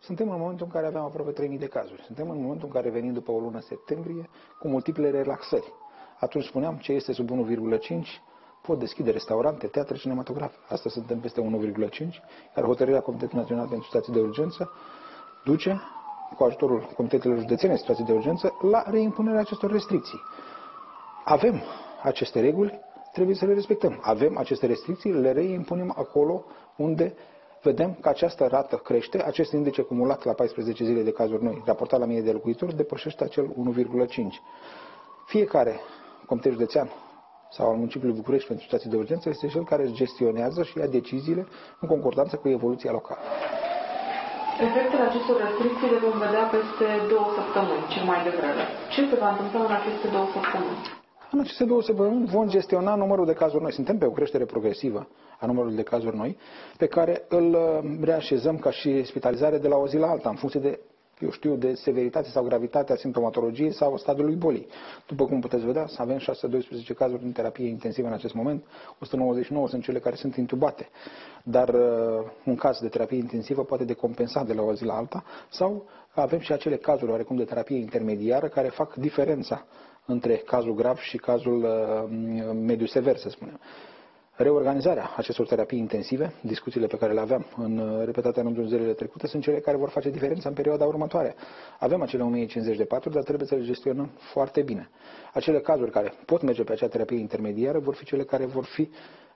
Suntem în momentul în care avem aproape 3.000 de cazuri. Suntem în momentul în care venim după o lună septembrie cu multiple relaxări. Atunci spuneam ce este sub 1,5 pot deschide restaurante, teatre, cinematografe. Astăzi suntem peste 1,5, iar hotărârea Comitetului Național pentru Situații de Urgență duce, cu ajutorul Comitetelor Județene de Situații de Urgență, la reimpunerea acestor restricții. Avem aceste reguli, trebuie să le respectăm. Avem aceste restricții, le reimpunem acolo unde vedem că această rată crește, acest indice acumulat la 14 zile de cazuri noi, raportat la 1000 de locuitori, depășește acel 1,5. Fiecare comitet județean sau al municipiului București pentru situații de urgență este cel care gestionează și ia deciziile în concordanță cu evoluția locală. Efectele acestor restricții le vom vedea peste 2 săptămâni, cel mai devreme. Ce se va întâmpla în aceste 2 săptămâni? În aceste 2 săptămâni vom gestiona numărul de cazuri noi. Suntem pe o creștere progresivă a numărului de cazuri noi, pe care îl reașezăm ca și spitalizare de la o zi la alta, în funcție de, de severitate sau gravitatea simptomatologiei sau stadiului bolii. După cum puteți vedea, avem 612 cazuri în terapie intensivă în acest moment, 199 sunt cele care sunt intubate, dar un caz de terapie intensivă poate decompensa de la o zi la alta, sau avem și acele cazuri oarecum de terapie intermediară care fac diferența între cazul grav și cazul mediu sever, să spunem. Reorganizarea acestor terapii intensive, discuțiile pe care le aveam în repetate rânduri zilele trecute, sunt cele care vor face diferența în perioada următoare. Avem acele 1050 de paturi, dar trebuie să le gestionăm foarte bine. Acele cazuri care pot merge pe acea terapie intermediară vor fi cele care vor fi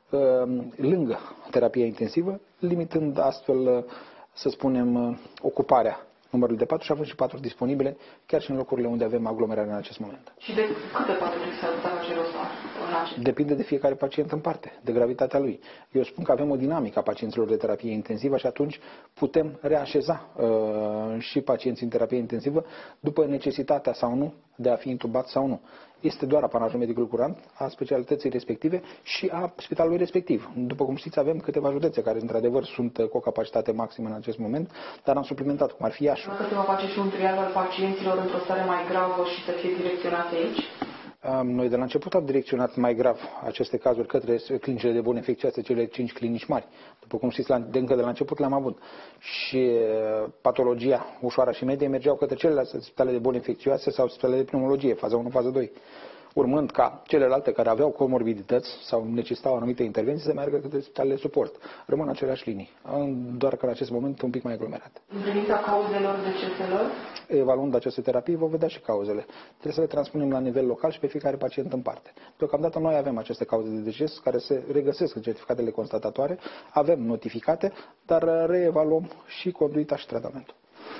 lângă terapia intensivă, limitând astfel, să spunem, ocuparea numărul de paturi și avem și paturi disponibile chiar și în locurile unde avem aglomerare în acest moment. Și de câte paturi s-ar putea face rost? Depinde de fiecare pacient în parte, de gravitatea lui. Eu spun că avem o dinamică a pacienților de terapie intensivă și atunci putem reașeza și pacienții în terapie intensivă după necesitatea sau nu de a fi intubat sau nu. Este doar apanajul medicului curant a specialității respective și a spitalului respectiv. După cum știți, avem câteva județe care, într-adevăr, sunt cu o capacitate maximă în acest moment, dar am suplimentat, cum ar fi Iași. Dacă se va face și un triaj al pacienților într-o stare mai gravă și să fie direcționați aici? Noi de la început am direcționat mai grav aceste cazuri către clinicile de boli infecțioase, cele 5 clinici mari. După cum știți, încă de la început le-am avut. Și patologia ușoară și medie mergeau către celelalte spitale de boli infecțioase sau spitale de pneumologie, faza 1, faza 2. Urmând ca celelalte care aveau comorbidități sau necesitau anumite intervenții să meargă către spitalele de suport. Rămân aceleași linii, doar că în acest moment un pic mai aglomerate. În privința cauzelor deceselor? Evaluând aceste terapii, vom vedea și cauzele. Trebuie să le transpunem la nivel local și pe fiecare pacient în parte. Deocamdată noi avem aceste cauze de deces care se regăsesc în certificatele constatatoare, avem notificate, dar reevaluăm și conduita și tratamentul.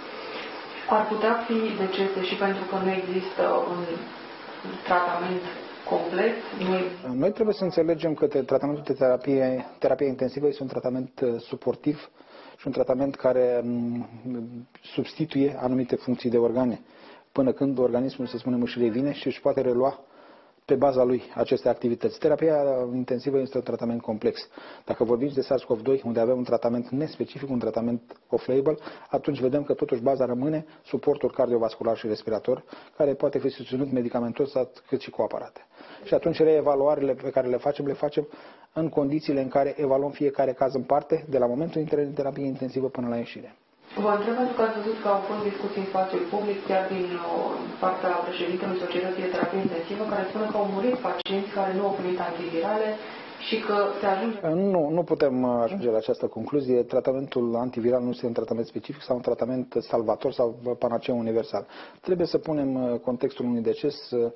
Ar putea fi decese și pentru că nu există un tratament complet? Noi trebuie să înțelegem că tratamentul de terapie intensivă este un tratament suportiv și un tratament care substituie anumite funcții de organe, până când organismul, să spunem, își revine și își poate relua pe baza lui aceste activități. Terapia intensivă este un tratament complex. Dacă vorbim de SARS-CoV-2, unde avem un tratament nespecific, un tratament off-label, atunci vedem că totuși baza rămâne suportul cardiovascular și respirator, care poate fi susținut medicamentos cât și cu aparate. Și atunci reevaluările pe care le facem în condițiile în care evaluăm fiecare caz în parte, de la momentul intrării în terapie intensivă până la ieșire. Vă întreb pentru că ați văzut că au fost discuții în spațiul public, chiar din partea președintelui Societății de Terapie Intensivă, care spune că au murit pacienți care nu au primit antivirale și că se ajunge... Nu putem ajunge la această concluzie. Tratamentul antiviral nu este un tratament specific sau un tratament salvator sau panaceu universal. Trebuie să punem contextul unui deces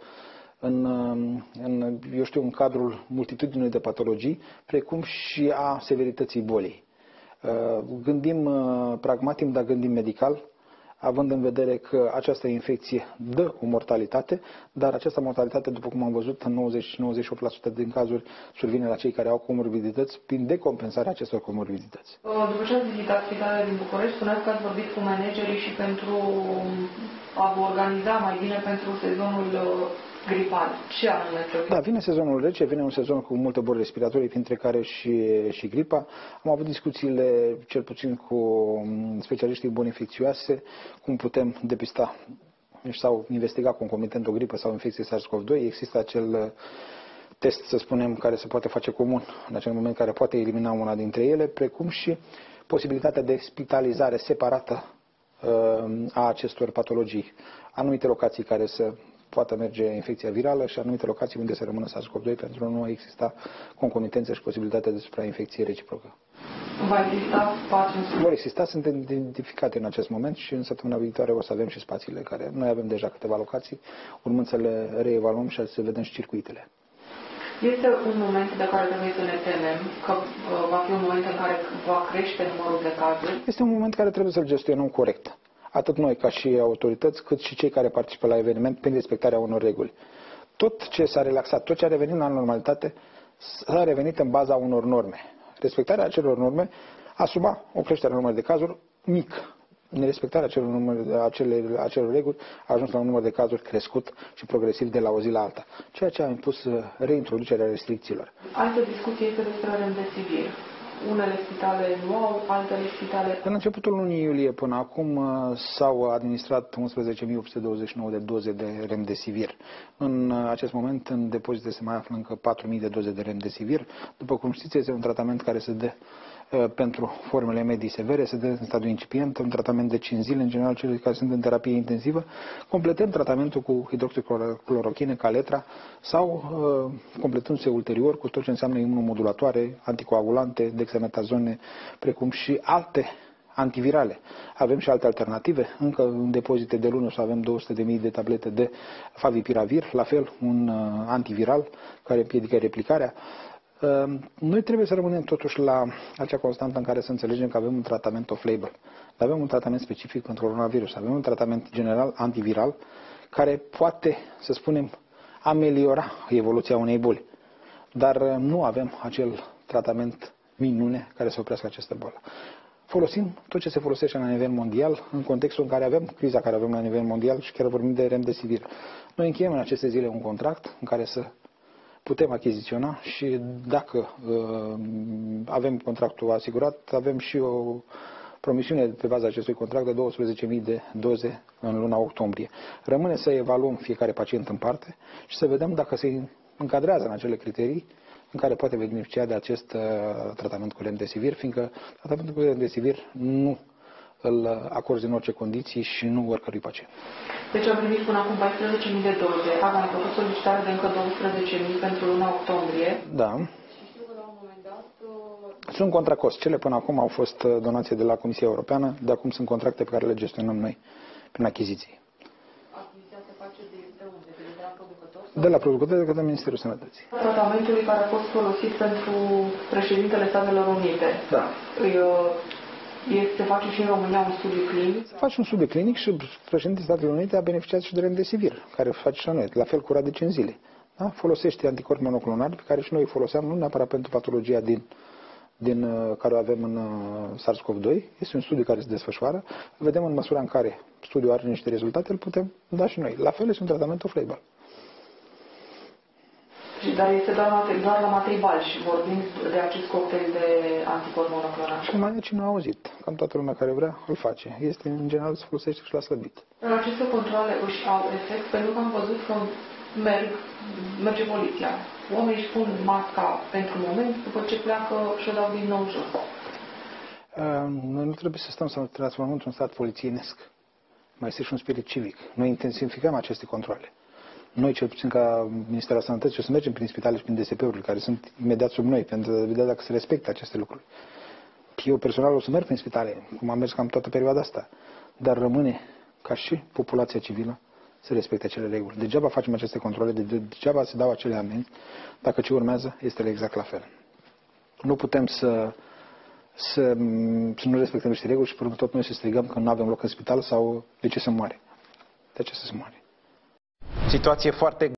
în cadrul multitudinii de patologii, precum și a severității bolii. Gândim pragmatic, dar gândim medical, având în vedere că această infecție dă o mortalitate, dar această mortalitate, după cum am văzut, în 90-98% din cazuri survine la cei care au comorbidități prin decompensarea acestor comorbidități. După ce ați vizitat spitalele din București, spuneați că ați vorbit cu managerii și pentru a vă organiza mai bine pentru sezonul gripal. Ce anume trebuie? Da, vine sezonul rece, vine un sezon cu multe boli respiratorii, printre care și gripa. Am avut discuțiile, cel puțin cu specialiștii în boli infecțioase, cum putem depista sau investiga concomitent o gripă sau infecție SARS-CoV-2. Există acel test, să spunem, care se poate face comun în acel moment, care poate elimina una dintre ele, precum și posibilitatea de spitalizare separată a acestor patologii. Anumite locații care să poată merge infecția virală și anumite locații unde să rămână SARS-CoV-2 pentru a nu exista concomitență și posibilitatea de suprainfecție reciprocă. Va exista spațiu? Vor exista, sunt identificate în acest moment și în săptămâna viitoare o să avem și spațiile care noi avem deja câteva locații, urmând să le reevaluăm și să vedem și circuitele. Este un moment de care trebuie să ne temem, că va fi un moment în care va crește numărul de cazuri? Este un moment care trebuie să-l gestionăm corect. Atât noi ca și autorități, cât și cei care participă la eveniment prin respectarea unor reguli. Tot ce s-a relaxat, tot ce a revenit la normalitate, s-a revenit în baza unor norme. Respectarea acelor norme asuma o creștere a numărului de cazuri mic. Nerespectarea acelor reguli a ajuns la un număr de cazuri crescut și progresiv de la o zi la alta, ceea ce a impus reintroducerea restricțiilor. Altă discuție este despre remdesivir. Unele spitale nu au, altele spitale... În începutul lunii iulie până acum s-au administrat 11.829 de doze de remdesivir. În acest moment în depozite se mai află încă 4.000 de doze de remdesivir. După cum știți, este un tratament care se dă pentru formele medii severe, se dă în stadiu incipient, un tratament de 5 zile, în general cei care sunt în terapie intensivă, completând tratamentul cu hidroxiclorochine, Caletra, sau completându-se ulterior cu tot ce înseamnă imunomodulatoare, anticoagulante, dexametazone, precum și alte antivirale. Avem și alte alternative, încă în depozite de lună să avem 200.000 de tablete de favipiravir, la fel un antiviral care împiedică replicarea. Noi trebuie să rămânem totuși la acea constantă în care să înțelegem că avem un tratament off-label. Avem un tratament specific pentru coronavirus, avem un tratament general antiviral care poate, să spunem, ameliora evoluția unei boli. Dar nu avem acel tratament minune care să oprească această boală. Folosim tot ce se folosește la nivel mondial, în contextul în care avem criza care avem la nivel mondial și chiar vorbim de remdesivir. Noi încheiem în aceste zile un contract în care să putem achiziționa și dacă avem contractul asigurat, avem și o promisiune pe baza acestui contract de 12.000 de doze în luna octombrie. Rămâne să evaluăm fiecare pacient în parte și să vedem dacă se încadrează în acele criterii în care poate beneficia de acest tratament cu remdesivir, fiindcă tratamentul cu remdesivir nu îl acorzi în orice condiții și nu oricărui pacient. Deci am primit până acum 14.000 de doze, am mai făcut solicitare de încă 12.000 pentru luna octombrie. Da. Și știu că la un moment dat... Sunt contra cost. Cele până acum au fost donații de la Comisia Europeană, de acum sunt contracte pe care le gestionăm noi prin achiziții. Achiziția se face de unde? De la producător? De la producător, de către Ministerul Sănătății. Tratamentului care a fost folosit pentru președintele Statelor Unite. Da. Se face și în România un studiu clinic? Se face un studiu clinic și președintele Statelor Unite a beneficiat și de remdesivir, care face și la noi, la fel curat de 5 zile. Da? Folosește anticorpi monoclonali pe care și noi îi foloseam, nu neapărat pentru patologia care o avem în SARS-CoV-2. Este un studiu care se desfășoară. Vedem în măsura în care studiul are niște rezultate, îl putem da și noi. La fel este un tratament off-label. Dar este doar la matribal și vorbim de acest cocktail de anticorpi monoclonali. Cum mai cine a auzit. Cam toată lumea care vrea îl face. Este, în general, se folosește și la slăbit. În aceste controle își au efect, pentru că am văzut că merge poliția. Oamenii își pun masca pentru moment, după ce pleacă și-o dau din nou jos. Noi nu trebuie să stăm să transformăm într-un stat polițienesc. Mai este și un spirit civic. Noi intensificăm aceste controle. Noi, cel puțin ca Ministerul Sănătății, o să mergem prin spitale și prin DSP-urile care sunt imediat sub noi, pentru a vedea dacă se respectă aceste lucruri. Eu personal o să merg prin spitale, cum am mers cam toată perioada asta, dar rămâne ca și populația civilă să respecte acele reguli. Degeaba facem aceste controle, degeaba se dau acele amenzi, dacă ce urmează este exact la fel. Nu putem să nu respectăm niște reguli și până tot noi să strigăm că nu avem loc în spital sau de ce se moare. De ce să se moare? Situație foarte